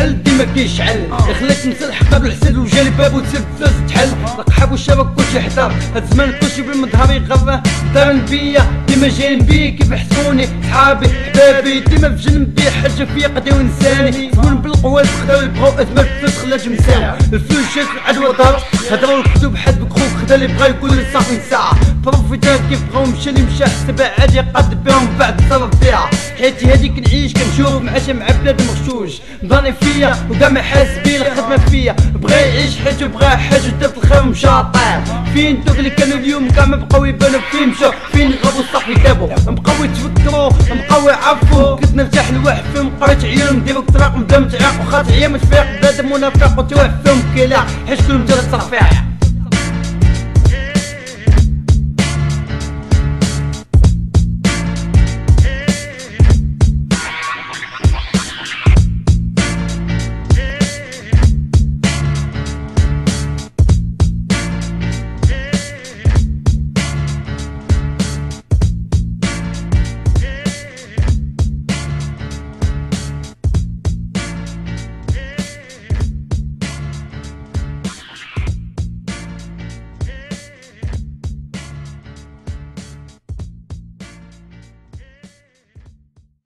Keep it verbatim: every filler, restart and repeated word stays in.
الحل ديما كيشعل يخليك تنسى الحقد والحسد وجالي باب وتسد فلوس تحل القحاب والشباب كلشي حضر هاد الزمان كلشي بالمظهر يغرى دارن بيا ديما جايين بيا كيف يحسبوني صحابي حبابي ديما في جنبي حاجه فيا قداو انساني زبون بالقوات خداو يبغاو اثمن الفلوس خلا جمساو الفلوس جات العدوى دار هضروا الكتب حد بكروك خدا اللي بغا يقول لي صافي نساعه بروفيتات كيف بغاو مشى اللي مشى حسب عادي قاد بهم بعد تصرف فيها حياتي هاديك نعيش كنشوف معاشا مع بلاد مغشوش ضاني فيا وكاع ما حاس بيه الخدمه فيا بغا يعيش حياتو بغا حاجه دابت الخير مشى طاير فين دوك اللي كانوا اليوم كاع ما بقاو يبانو فين مشاو فين غابوا صافي دابو بقاو يتفكروا بقاو يعرفوا كنت نرتاح لواحد فيهم قريت عيون نديرو طراق نبدا متعاق وخاطر عيا متفيق بنادم منافق وتوعد فيهم كلا حيت كلهم جات الصرفيع